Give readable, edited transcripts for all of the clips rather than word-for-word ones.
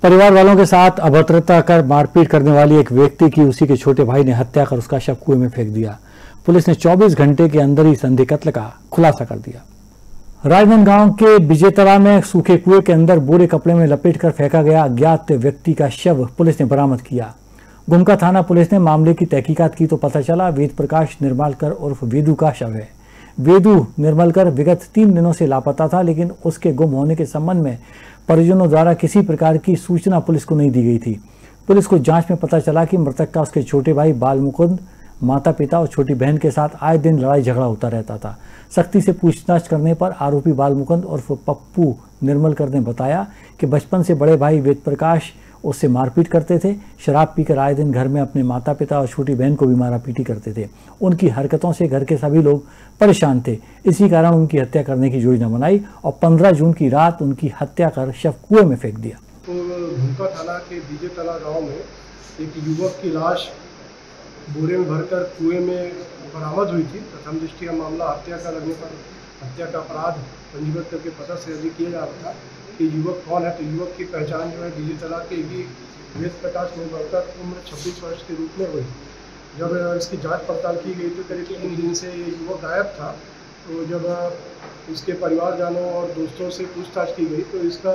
परिवार वालों के साथ अभद्रता कर मारपीट करने वाली एक व्यक्ति की उसी के छोटे भाई ने हत्या कर उसका शव कुएं में फेंक दिया। पुलिस ने 24 घंटे के अंदर ही संदिग्ध कत्ल का खुलासा कर दिया। राजनांदगांव के विजेतरा में सूखे कुएं के अंदर बोरे कपड़े में लपेटकर फेंका गया अज्ञात व्यक्ति का शव पुलिस ने बरामद किया। गुमका थाना पुलिस ने मामले की तहकीकात की तो पता चला वेद प्रकाश निर्मलकर उर्फ वेदू का शव है। वेदू निर्मलकर विगत 3 दिनों से लापता था, लेकिन उसके गुम होने के संबंध में परिजनों द्वारा किसी प्रकार की सूचना पुलिस को नहीं दी गई थी। पुलिस को जांच में पता चला कि मृतक का उसके छोटे भाई बाल मुकुंद, माता पिता और छोटी बहन के साथ आए दिन लड़ाई झगड़ा होता रहता था। सख्ती से पूछताछ करने पर आरोपी बाल मुकुंद उर्फ पप्पू निर्मलकर ने बताया कि बचपन से बड़े भाई वेद प्रकाश उससे मारपीट करते थे। शराब पीकर आए दिन घर में अपने माता पिता और छोटी बहन को भी मारापीटी करते थे। उनकी हरकतों से घर के सभी लोग परेशान थे। इसी कारण उनकी हत्या करने की योजना बनाई और 15 जून की रात उनकी हत्या कर शव कुएं में फेंक दिया। तो गुमका थाना के विजेतला गांव में एक युवक की लाश बोरे में भरकर कुएं में बरामद हुई थी। प्रथम दृष्टया मामला हत्या का लगने पर हत्या का अपराध पंजीबद्ध करके पता से किया जा रहा था कि युवक कौन है। तो युवक की पहचान जो है विजेतला के ही वेद प्रकाश निर्मलकर उम्र 26 वर्ष के रूप में हुई। जब इसकी जांच पड़ताल की गई तो करीब 3 दिन से ये युवक गायब था। तो जब इसके परिवारजनों और दोस्तों से पूछताछ की गई तो इसका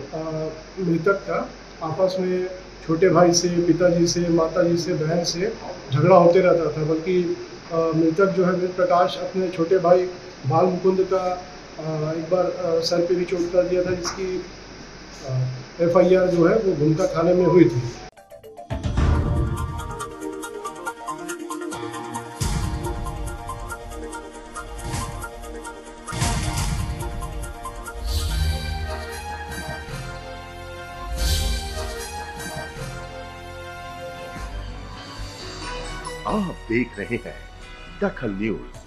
मृतक का आपस में छोटे भाई से, पिताजी से, माताजी से, बहन से झगड़ा होते रहता था। बल्कि मृतक जो है वेद प्रकाश अपने छोटे भाई बाल मुकुंद का एक बार सर पे भी चोट कर दिया था, जिसकी FIR जो है वो गुमका थाने में हुई थी। आप देख रहे हैं दखल न्यूज।